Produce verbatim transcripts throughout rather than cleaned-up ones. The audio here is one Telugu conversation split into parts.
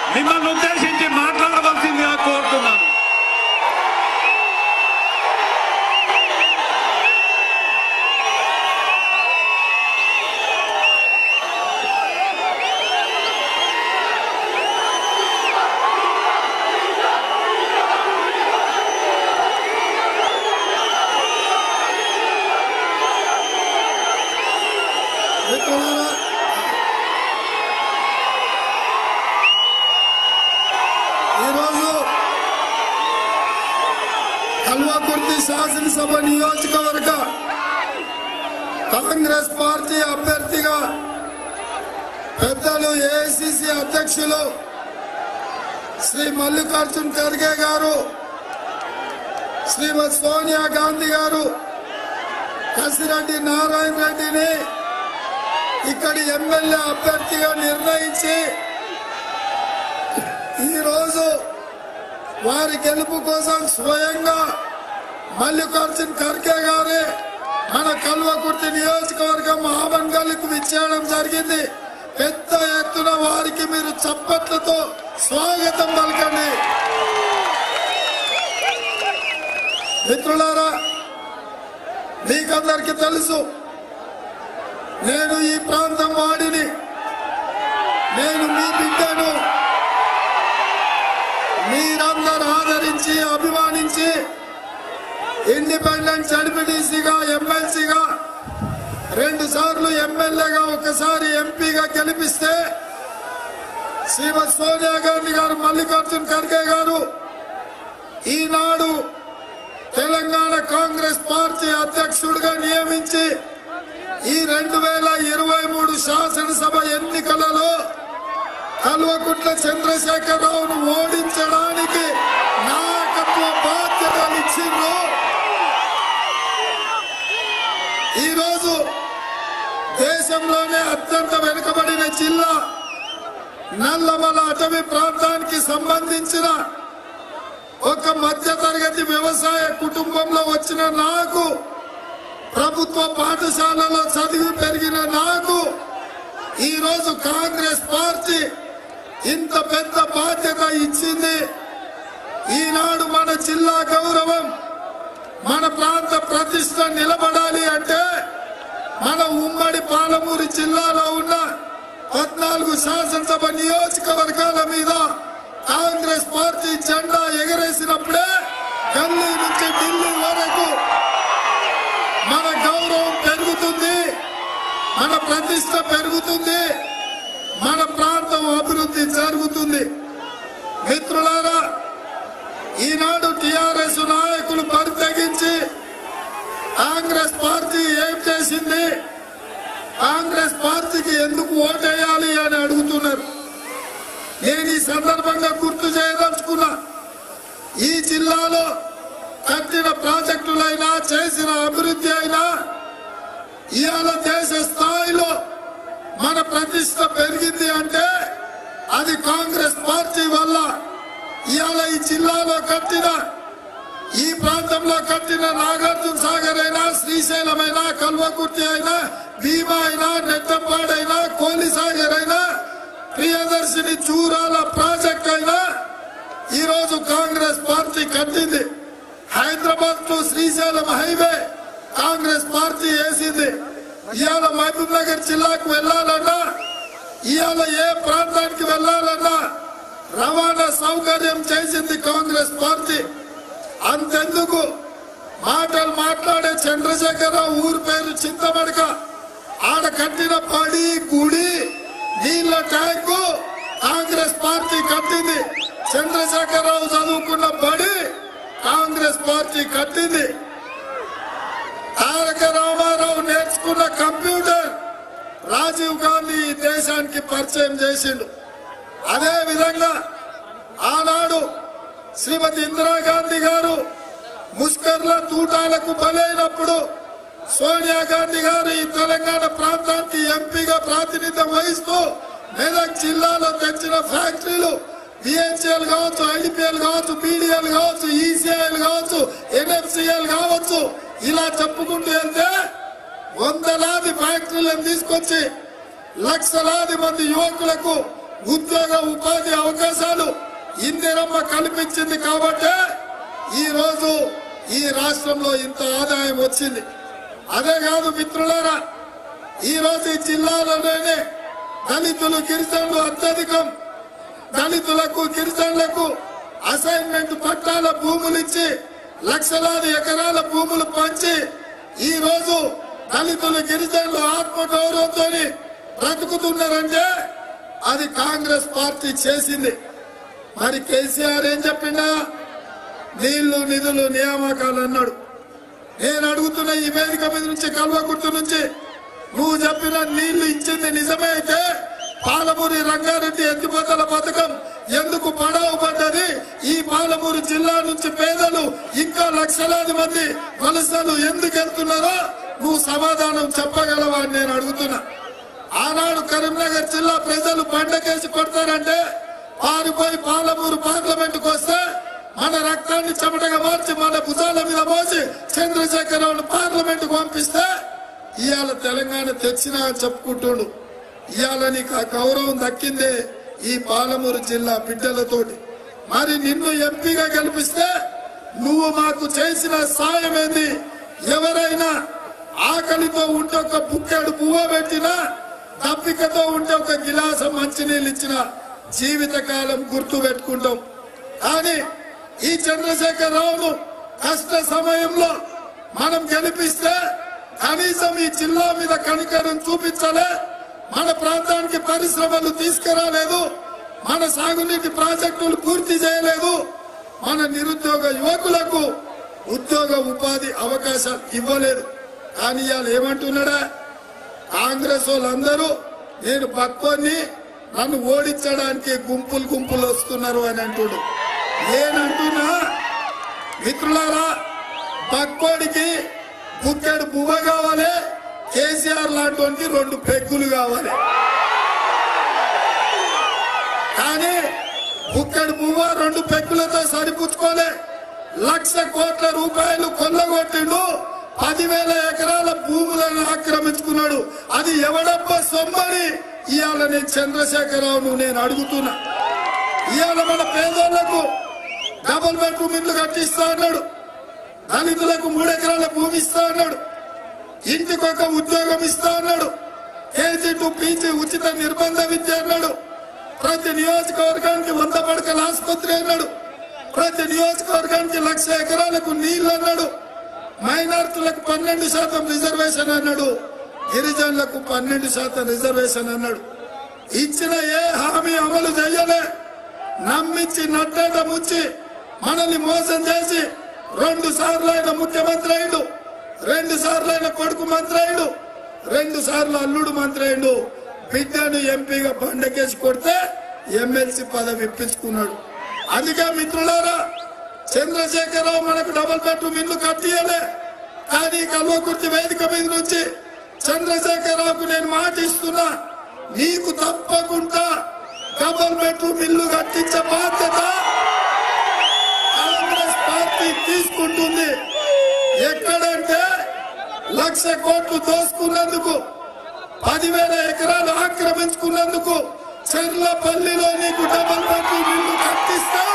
మిమ్మల్ని ఉద్దేశించి మాట్లాడవలసిందిగా కోరుతున్నాను. కల్వకుర్తి శాసనసభ నియోజకవర్గ కాంగ్రెస్ పార్టీ అభ్యర్థిగా పెద్దలు ఏఐసిసి అధ్యక్షులు శ్రీ మల్లికార్జున్ ఖర్గే గారు, శ్రీమతి సోనియా గాంధీ గారు కసిరెడ్డి నారాయణ రెడ్డిని ఇక్కడి ఎమ్మెల్యే అభ్యర్థిగా నిర్ణయించి ఈరోజు వారి గెలుపు కోసం స్వయంగా మల్లికార్జున్ ఖర్గే గారే మన కల్వకుర్తి నియోజకవర్గం ఆవన్గల్కు విచ్చేయడం జరిగింది. పెద్ద ఎత్తున వారికి మీరు చప్పట్లతో స్వాగతం పలకండి. మిత్రులారా, మీకందరికీ తెలుసు నేను ఈ ప్రాంతం వాడిని, నేను మీ బిడ్డను. మీరందరూ ఆదరించి అభిమానించి ఇండిపెండెంట్ జడ్పీటీసీగా, ఎమ్మెల్సీగా, రెండు సార్లు ఎమ్మెల్యేగా, ఒకసారి ఎంపీగా గెలిపిస్తే శ్రీమతి సోనియా గాంధీ గారు, మల్లికార్జున్ ఖర్గే గారు ఈనాడు తెలంగాణ కాంగ్రెస్ పార్టీ అధ్యక్షుడిగా నియమించి ఈ రెండు వేల ఇరవై మూడు శాసనసభ ఎన్నికలలో కల్వకుంట్ల చంద్రశేఖరరావును ఓడించడానికి నాయకత్వ బాధ్యతలు ఇచ్చిండ్రు. ఈరోజు దేశంలోనే అత్యంత వెనుకబడిన జిల్లా నల్లమల అటవీ ప్రాంతానికి సంబంధించిన ఒక మధ్యతరగతి వ్యవసాయ కుటుంబంలో వచ్చిన నాకు, ప్రభుత్వ పాఠశాలలో చదివి పెరిగిన నాకు ఈరోజు కాంగ్రెస్ పార్టీ ఇంత పెద్ద బాధ్యత ఇచ్చింది. ఈనాడు మన జిల్లా గౌరవం, మన ప్రాంత ప్రతిష్ట నిలబడాలి అంటే మన ఉమ్మడి పాలమూరు జిల్లాలో ఉన్న పద్నాలుగు శాసనసభ నియోజకవర్గాల మీద కాంగ్రెస్ పార్టీ జెండా ఎగరేసినప్పుడే గల్లీ నుంచి ఢిల్లీ వరకు మన గౌరవం పెరుగుతుంది, మన ప్రతిష్ట పెరుగుతుంది, మన ప్రాంతం అభివృద్ధి జరుగుతుంది. మిత్రులారా, ఈనాడు టిఆర్ఎస్ నాయకులు పరితగించి కాంగ్రెస్ పార్టీ ఏం చేసింది, కాంగ్రెస్ పార్టీకి ఎందుకు ఓటేయాలి అని అడుగుతున్నారు. నేను ఈ సందర్భంగా గుర్తు చేయదలుచుకున్నా, ఈ జిల్లాలో కట్టిన ప్రాజెక్టులైనా, చేసిన అభివృద్ధి అయినా ఇవాళ దేశ స్థాయిలో మన ప్రతిష్ట పెరిగింది అంటే అది కాంగ్రెస్ పార్టీ వల్ల. ఇవాళ ఈ జిల్లాలో కట్టిన, ఈ ప్రాంతంలో కట్టిన నాగార్జున సాగర్ అయినా, శ్రీశైలం అయినా, కల్వకుర్తి అయినా, భీమా అయినా, నెట్టంపాడైనా, కోలిసాగర్ అయినా, ప్రియదర్శిని చూరాల ప్రాజెక్ట్ అయినా ఈరోజు కాంగ్రెస్ పార్టీ కట్టింది. Hyderabad to Srisailam highway Congress party వేసింది. ఇవాళ మహబూబ్ నగర్ జిల్లాకు వెళ్లాలన్నా, ఇవాళ ఏ ప్రాంతానికి వెళ్లాలన్నా రవాణా సౌకర్యం చేసింది కాంగ్రెస్ పార్టీ. అంతెందుకు, మాటలు మాట్లాడే చంద్రశేఖరరావు ఊరు పేరు చింతమడక, ఆడ కట్టిన పడి, గుడి, నీళ్ల ట్యాంకు కాంగ్రెస్ పార్టీ కట్టింది. చంద్రశేఖరరావు చదువుకున్న బడి కాంగ్రెస్ పార్టీ కట్టింది. తారక రామారావు నేర్చుకున్న కంప్యూటర్ రాజీవ్ గాంధీ ఈ దేశానికి పరిచయం చేసిండు. అదే విధంగా ఆనాడు శ్రీమతి ఇందిరాగాంధీ గారు ముస్కర్ల తూటాలకు బలైనప్పుడు సోనియా గాంధీ గారు ఈ తెలంగాణ ప్రాంతానికి ఎంపీగా ప్రాతినిధ్యం వహిస్తూ మెదక్ జిల్లాలో తెచ్చిన ఫ్యాక్టరీలు బిహెచ్ఎల్ కావచ్చు, ఐడిపిఎల్ కావచ్చు, పీడిఎల్ కావచ్చు, ఈసీఐఎల్ కావచ్చు, ఎన్ఎఫ్సిఎల్ కావచ్చు, ఇలా చెప్పుకుంటూ వెళ్తే వందలాది ఫ్యాక్టరీలను తీసుకొచ్చి లక్షలాది మంది యువకులకు ఉద్యోగ ఉపాధి అవకాశాలు ఇందిరమ్మ కల్పించింది కాబట్టి ఈ రోజు ఈ రాష్ట్రంలో ఇంత ఆదాయం వచ్చింది. అదే కాదు మిత్రులారా, ఈ రోజు ఈ జిల్లాలోనే దళితులు గిరిజనులు అత్యధికం. దళితులకు గిరిజనులకు అసైన్మెంట్ పట్టాల భూములు ఇచ్చి లక్షలాది ఎకరాల భూములు పంచి ఈ రోజు దళితులు గిరిజనులు ఆత్మగౌరవంతో బ్రతుకుతున్నారంటే అది కాంగ్రెస్ పార్టీ చేసింది. మరి కేసీఆర్ ఏం చెప్పిండా? నీళ్లు నిధులు నియామకాలు అన్నాడు. నేను అడుగుతున్న ఈ వేదిక మీద నుంచి కల్వకుర్తి నుంచి నువ్వు చెప్పిన నీళ్లు ఇచ్చింది నిజమే అయితే పాలమూరి రంగారెడ్డి ఎత్తిపోతల పథకం ఎందుకు పడవ పడ్డది? ఈ పాలమూరు జిల్లా నుంచి పేదలు ఇంకా లక్షలాది మంది వలసలు ఎందుకు వెళ్తున్నారో నువ్వు సమాధానం చెప్పగలవా అని నేను అడుగుతున్నా. ఆనాడు కరీంనగర్ జిల్లా ప్రజలు బండకేసి కొడతారంటే పారిపోయి పాలమూరు పార్లమెంటుకు వస్తే మన రక్తాన్ని చెమటగా మార్చి మన భుజాల మీద మోసి చంద్రశేఖరరావును పార్లమెంటుకు పంపిస్తే ఇవాళ తెలంగాణ తెచ్చినా అని చెప్పుకుంటుండు. ఇవాళ నీకు ఆ గౌరవం దక్కిందే ఈ పాలమూరు జిల్లా బిడ్డలతోటి. మరి నిన్ను ఎంపీగా గెలిపిస్తే నువ్వు మాకు చేసిన సాయం ఏంది? ఎవరైనా ఆకలితో ఉంటే ఒక బుక్కెడు పువ్వ పెట్టినా, దప్పికతో ఉంటే ఒక గిలాసం మంచినీళ్ళు ఇచ్చిన జీవితకాలం గుర్తు పెట్టుకుంటాం. కానీ ఈ చంద్రశేఖరరావును కష్ట సమయంలో మనం గెలిపిస్తే కనీసం ఈ జిల్లా మీద కనికరం చూపించాలి. మన ప్రాంతానికి పరిశ్రమలు తీసుకురాలేదు, మన సాగునీటి ప్రాజెక్టులు పూర్తి చేయలేదు, మన నిరుద్యోగ యువకులకు ఉద్యోగ ఉపాధి అవకాశాలు ఇవ్వలేదు. కానీ ఇవాళ ఏమంటున్నాడా? కాంగ్రెస్ వాళ్ళందరూ నేను పక్కోని నన్ను ఓడించడానికి గుంపులు గుంపులు వస్తున్నారు అని అంటుడు. నేనంటున్నా మిత్రులారా, పక్కోడికి బుక్కెడు పువ్వ కావాలి, కేసీఆర్ లాంటి రెండు పెగ్గులు కావాలి. కానీ బుక్కెడు పువ్వ రెండు పెగ్గులతో సరిపుచ్చుకోలే. లక్ష కోట్ల రూపాయలు కొల్లగొట్టిండు, పదివేల ఎకరాల భూములను ఆక్రమించుకున్నాడు. అది ఎవడబ్బ సొమ్మని ఇవాళ నేను చంద్రశేఖరరావును నేను అడుగుతున్నా. ఇవాళ మన పేదోళ్లకు డబుల్ బెడ్రూమ్ ఇల్లు కట్టిస్తా అన్నాడు, దళితులకు మూడెకరాల భూమి ఇస్తా అన్నాడు, ఇంటికి ఒక ఉద్యోగం ఇస్తా అన్నాడు, కేజీ టు పీజీ ఉచిత నిర్బంధ విద్య అన్నాడు, ప్రతి నియోజకవర్గానికి వంద పడకల ఆసుపత్రి అన్నాడు, ప్రతి నియోజకవర్గానికి లక్ష ఎకరాలకు నీళ్లు అన్నాడు, మైనార్టీలకు పన్నెండు శాతం రిజర్వేషన్ అన్నాడు, గిరిజనులకు పన్నెండు శాతం రిజర్వేషన్ అన్నాడు. ఇచ్చిన ఏ హామీ అమలు చేయలే. నమ్మించి నట్టేట ముంచి మనల్ని మోసం చేసి రెండు సార్లు ఆయన ముఖ్యమంత్రి అయ్యాడు, రెండు సార్లు ఆయన కొడుకు మంత్రి అయ్యాడు, రెండు సార్లు అల్లుడు మంత్రి అయ్యాడు. బిడ్డను ఎంపీగా బండకేసి కొడితే ఎమ్మెల్సీ పదవి ఇప్పించుకున్నాడు. అందుకే మిత్రులారా, చంద్రశేఖరరావు మనకు డబుల్ బెడ్రూమ్ ఇల్లు కట్టియలే. కానీ కల్వకుర్తి వేదిక మీద నుంచి చంద్రశేఖరరావుకు నేను మాట ఇస్తున్నా, నీకు తప్పకుండా డబుల్ బెడ్రూమ్ ఇల్లు కట్టించే బాధ్యత కాంగ్రెస్ పార్టీ తీసుకుంటుంది. ఎక్కడంటే లక్ష కోట్లు దోసుకున్నందుకు, పదివేల ఎకరాలు ఆక్రమించుకున్నందుకు చెర్లపల్లిలో నీకు డబుల్ బెడ్రూమ్ ఇల్లు కట్టిస్తాం,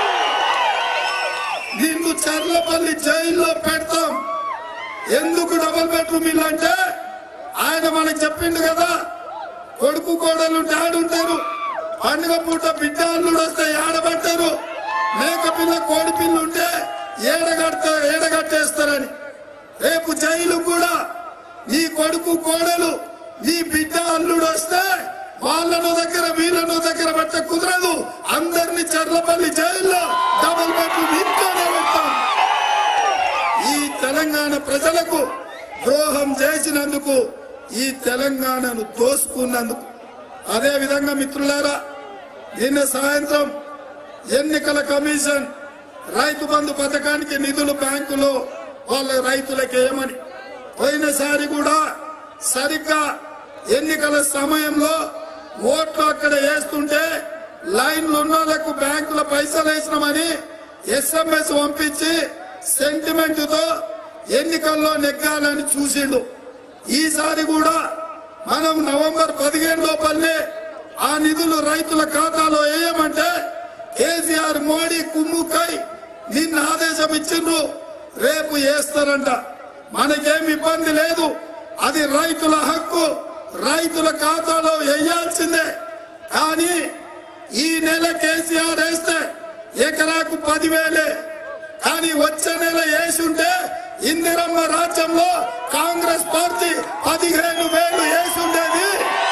నిన్ను చెర్లపల్లి జైల్లో పెడతాం. ఎందుకు డబుల్ బెడ్రూమ్ ఇల్లు అంటే ఆయన మనకు చెప్పిండు కదా, కొడుకు కోడలు ఆడుంటారు, పండుగ పూట బిడ్డ అల్లుడు వస్తే ఏడబట్టారు, మేక పిల్ల కోడి పిల్ల ఉంటే ఏడగట్ట ఏడగట్టేస్తారని. రేపు జైలు కూడా నీ కొడుకు కోడలు నీ బిడ్డ అల్లుడు వస్తే వాళ్ళను దగ్గర వీళ్ళను దగ్గర పెట్ట కుదరదు. అందరినీ చర్లపల్లి జైల్లో డబుల్ బెడ్రూమ్ ఇంట్లోనే పెడతాం. ఈ తెలంగాణ ప్రజలకు ద్రోహం చేసినందుకు, ఈ తెలంగాణను దోసుకున్నందుకు. అదే విధంగా మిత్రులారా, నిన్న సాయంత్రం ఎన్నికల కమిషన్ రైతు బంధు పథకానికి నిధులు బ్యాంకులో వాళ్ళ రైతులకు ఏమని, పోయినసారి కూడా సరిగ్గా ఎన్నికల సమయంలో ఓట్లు అక్కడ వేస్తుంటే లైన్లు ఉన్న వాళ్ళకు బ్యాంకుల పైసలు వేసినామని ఎస్ఎంఎస్ పంపించి సెంటిమెంట్ తో ఎన్నికల్లో నెగ్గాలని చూసిండు. ఈసారి కూడా మనం నవంబర్ పదిహేను లోపలనే ఆ నిధులు రైతుల ఖాతాలో వేయమంటే కేసీఆర్ మోడీ కుమ్ముకై నిన్న ఆదేశం ఇచ్చిండ్రు, రేపు వేస్తారంట. మనకేం ఇబ్బంది లేదు, అది రైతుల హక్కు, రైతుల ఖాతాలో వేయాల్సిందే. కానీ ఈ నెల కేసీఆర్ వేస్తే ఎకరాకు పదివేలే, కానీ వచ్చే నెల వేసుంటే ఇందిరమ్మ రాజ్యంలో కాంగ్రెస్ పార్టీ పదిహేను వేలు వేసుండేది,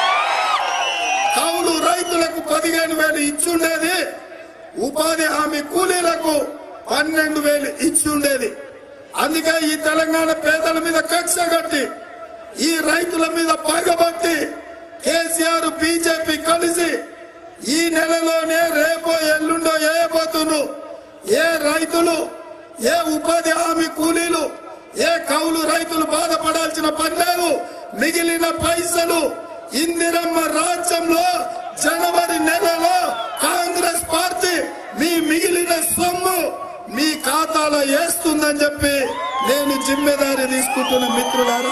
కౌలు రైతులకు పదిహేను వేలు ఇచ్చుండేది, ఉపాధి హామీ కూలీలకు పన్నెండు వేలు ఇచ్చుండేది. అందుకే ఈ తెలంగాణ పేదల మీద కక్ష కట్టి, ఈ రైతుల మీద పగబట్టి కేసీఆర్ బీజేపీ కలిసి ఈ నెలలోనే రేపో ఎల్లుండో వేయబోతున్నారు. ఏ రైతులు, ఏ ఉపాధి హామీ కూలీలు, ఏ కౌలు రైతులు బాధపడాల్సిన పని లేదు. మిగిలిన పైసలు ఇందిరమ్మ రాజ్యంలో జనవరి నెలలో కాంగ్రెస్ పార్టీ మీ మిగిలిన సొమ్ము మీ ఖాతాలో వేస్తుందని చెప్పి నేను జిమ్మెదారి తీసుకుంటున్న మిత్రులారా.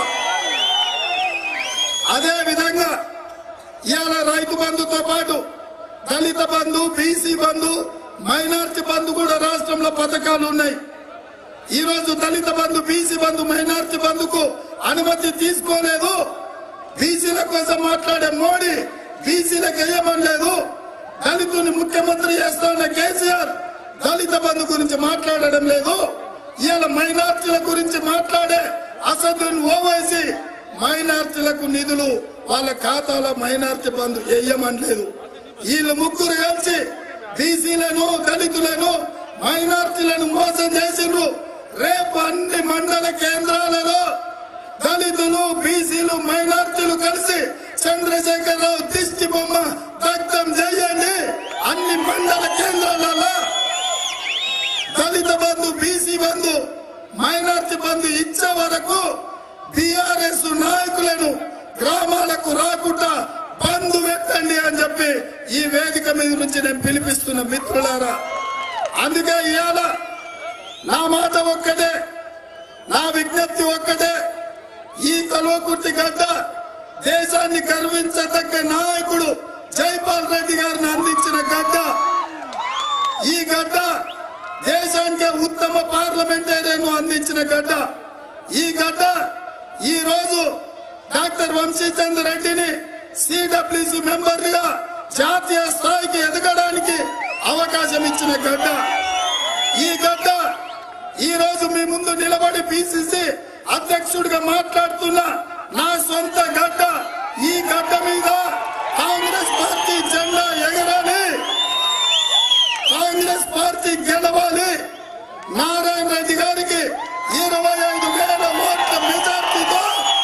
అదే విధంగా ఇవాళ రైతు బంధుతో పాటు దళిత బంధు, బీసీ బంధు, మైనార్టీ బంధు కూడా రాష్ట్రంలో పథకాలు ఉన్నాయి. ఈ రోజు దళిత బంధు, బీసీ బంధు, మైనార్టీ బంధుకు అనుమతి తీసుకోలేదు. బీసీల కోసం మాట్లాడే మోడీ బీసీలకు వేయమనలేదు. దళితుని ముఖ్యమంత్రి చేస్తున్న కేసీఆర్ దళిత బంధు గురించి మాట్లాడడం లేదు. ఇవాళ మైనార్టీల గురించి మాట్లాడే అసదుద్దీన్ ఓవైసీ మైనార్టీలకు నిధులు వాళ్ళ ఖాతాలో మైనార్టీ బంధు వేయమనలేదు. వీళ్ళు ముగ్గురు కలిసి బీసీలను, దళితులను, మైనార్టీలను మోసం చేసిండ్రు. రేపు అన్ని మండల కేంద్రాలలో దళితులు, బీసీలు, మైనార్టీలు కలిసి చంద్రశేఖరరావు దిష్టి బొమ్మ దగ్ధం చేయండి. అన్ని మండల కేంద్రాలలో దళిత బంధు, బీసీ బంధు, మైనార్టీ బంధు ఇచ్చే వరకు బీఆర్ఎస్ నాయకులను గ్రామాలకు రాకుండా బంధు పెట్టండి అని చెప్పి ఈ వేదిక మీద నుంచి నేను పిలిపిస్తున్న మిత్రులారా. అందుకే ఇవాళ నా మాట ఒక్కటే, నా విజ్ఞప్తి ఒక్కటే. ఈ కల్వకుర్తి గడ్డ దేశాన్ని గర్వించదగ్గ నాయకుడు జైపాల్ రెడ్డి గారిని అందించిన గడ్డ. ఈ గడ్డ దేశానికి ఉత్తమ పార్లమెంటేరియన్ అందించిన గడ్డ. ఈ గడ్డ ఈ రోజు డాక్టర్ వంశీచంద్ర రెడ్డిని సిడబ్ల్యూసి మెంబర్ గా జాతీయ స్థాయికి ఎదగడానికి అవకాశం ఇచ్చిన గడ్డ. ఈ గడ్డ ఈ రోజు మీ ముందు నిలబడి పిసిసి అధ్యక్షుడిగా మాట్లాడుతున్న నా సొంత గడ్డ. ఈ గడ్డ మీద కాంగ్రెస్ పార్టీ జెండా ఎగరాలి, కాంగ్రెస్ పార్టీ గెలవాలి. నారాయణ రెడ్డి గారికి ఇరవై ఐదు వేల ఓట్ల మెజార్టీతో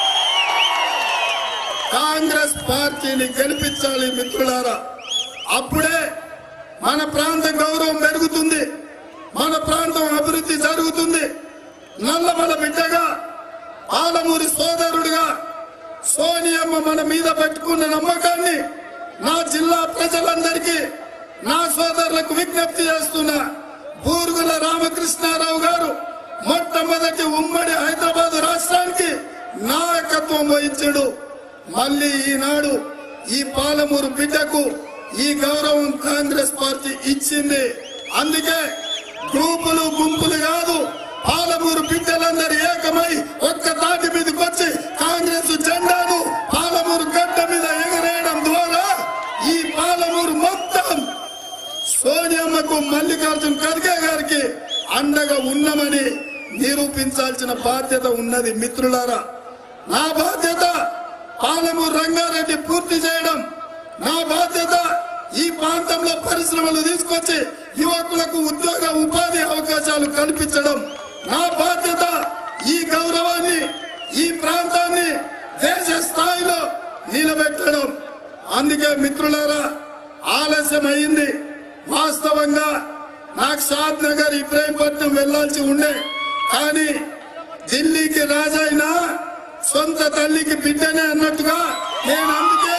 కాంగ్రెస్ పార్టీని గెలిపించాలి మిత్రులారా. అప్పుడే మన ప్రాంత గౌరవం పెరుగుతుంది, మన ప్రాంతం అభివృద్ధి జరుగుతుంది. నల్లమల బిడ్డగా, పాలమూరి సోదరుడిగా సోనియమ్మ మన మీద పెట్టుకున్న నమ్మకాన్ని నా జిల్లా ప్రజలందరికీ, నా సోదరులకు విజ్ఞప్తి చేస్తున్నా. బూరుగుల రామకృష్ణారావు గారు మొట్టమొదటి ఉమ్మడి హైదరాబాద్ రాష్ట్రానికి నాయకత్వం వహించాడు. మళ్ళీ ఈనాడు ఈ పాలమూరు బిడ్డకు ఈ గౌరవం కాంగ్రెస్ పార్టీ ఇచ్చింది. అందుకే గ్రూపులు, గుంపులు కాదు, పాలమూరు బిడ్డలందరూ ఏకమై ఒక్క తాటి మీదకి వచ్చి కాంగ్రెస్ జెండాను పాలమూరు గడ్డ మీద ఎగరేయడం ద్వారా ఈ పాలమూరు మొత్తం సోనియమ్మకు, మల్లికార్జున్ ఖర్గే గారికి అండగా ఉన్నామని నిరూపించాల్సిన బాధ్యత ఉన్నది మిత్రులారా. నా బాధ్యత పాలమూరు రంగారెడ్డి పూర్తి చేయడం, నా బాధ్యత ఈ ప్రాంతంలో పరిశ్రమలు తీసుకొచ్చి యువకులకు ఉద్యోగ ఉపాధి అవకాశాలు కల్పించడం, నా బాధ్యత ఈ గౌరవాన్ని, ఈ ప్రాంతాన్ని దేశ స్థాయిలో నిలబెట్టడం. అందుకే మిత్రులారా, ఆలస్యం అయింది. వాస్తవంగా నాకు షాద్ నగర్, ఇబ్రాహీంపట్నం వెళ్లాల్సి ఉండే, కానీ ఢిల్లీకి రాజైనా సొంత తల్లికి బిడ్డనే అన్నట్టుగా నేను అందుకే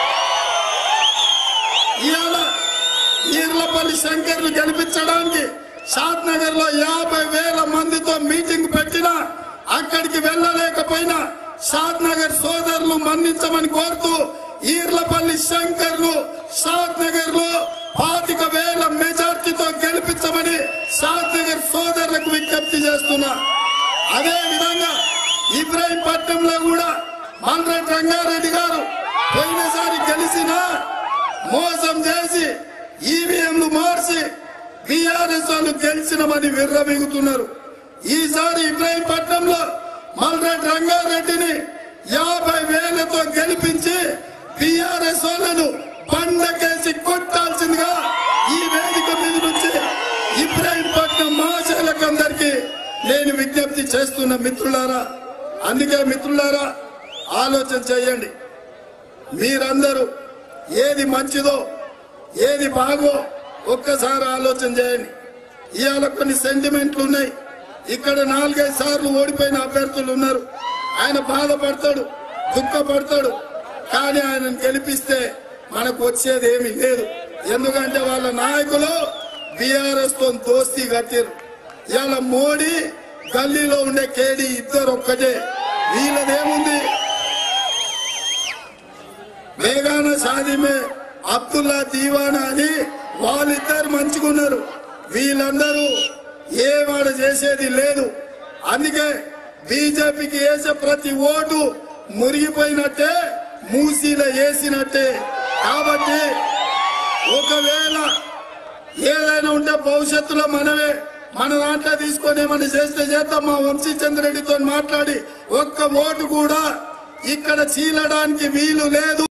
ఇవాళ ఈర్లపల్లి శంకర్ను గెలిపించడానికి షాద్ నగర్ లో యాభై వేల మందితో మీటింగ్ పెట్టినా అక్కడికి వెళ్ళలేకపోయినా షాద్ నగర్ సోదరులు మన్నించమని కోరుతూ ఈర్లపల్లి శంకర్ ను షాద్ నగర్ లో పాతిక వేల మెజార్టీతో గెలిపించమని షాద్ నగర్ సోదరులకు విజ్ఞప్తి చేస్తున్నా. అదే విధంగా ఇబ్రాహీంపట్నంలో కూడా మల్రెడ్డి రంగారెడ్డి గారు పోయినసారి గెలిచిన మోసం చేసి ఈవీఎంలు మార్చి బీఆర్ఎస్ వాళ్ళు గెలిచినమని విర్రవీగుతున్నారు. ఈసారి ఇబ్రాహీంపట్నంలో మల్రెడ్డి రంగారెడ్డిని యాభై వేలతో గెలిపించి బీఆర్ఎస్ వాళ్ళను పండకేసి కొట్టాల్సిందిగా ఈ వేదిక మీద నుంచి ఇబ్రాహీంపట్నం మహాశైలకందరికీ నేను విజ్ఞప్తి చేస్తున్న మిత్రులారా. అందుకే మిత్రులారా ఆలోచన చేయండి. మీరందరూ ఏది మంచిదో ఏది బాగో ఒక్కసారి ఆలోచన చేయండి. ఇవాళ కొన్ని సెంటిమెంట్లు ఉన్నాయి. ఇక్కడ నాలుగైదు సార్లు ఓడిపోయిన అభ్యర్థులు ఉన్నారు. ఆయన బాధపడతాడు, దుఃఖపడతాడు. కానీ ఆయనను గెలిపిస్తే మనకు వచ్చేది ఏమీ లేదు. ఎందుకంటే వాళ్ళ నాయకులు బీఆర్ఎస్ తో దోస్తీ కట్టారు. ఇవాళ మోడీ గల్లీలో ఉండే కేడీ ఇద్దరు ఒక్కటే. వీళ్ళదేముంది? బేగానా షాదీమే అబ్దుల్లా దీవానా అని వాళ్ళిద్దరు మంచుకున్నారు. వీళ్ళందరూ ఏ వాడు చేసేది లేదు. అందుకే బీజేపీకి వేసే ప్రతి ఓటు మురిగిపోయినట్టే, మూసీలో వేసినట్టే. కాబట్టి ఒకవేళ ఏదైనా ఉంటే భవిష్యత్తులో మనమే మన దాంట్లో తీసుకొని ఏమన్నా చేస్తే చేద్దాం. మా వంశీచంద్రెడ్డితో మాట్లాడి ఒక్క ఓటు కూడా ఇక్కడ చీలడానికి వీలు లేదు.